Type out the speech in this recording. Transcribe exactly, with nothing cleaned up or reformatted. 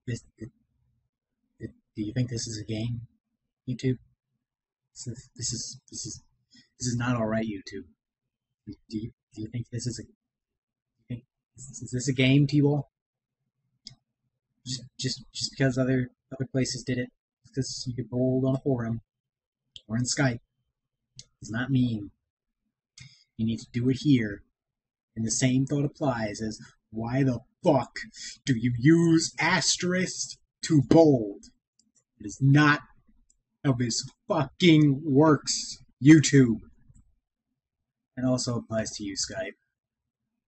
This, it, it, do you think this is a game, YouTube? This is this is this is this is not all right, YouTube. Do you do you think this is a? Do you think is, is this a game to you all? Just just just because other other places did it, because you could bold on a forum or in Skype, does not mean you need to do it here. And the same thought applies as why the fuck do you use asterisk to bold? It is not how this fucking works, YouTube. And also applies to you, Skype.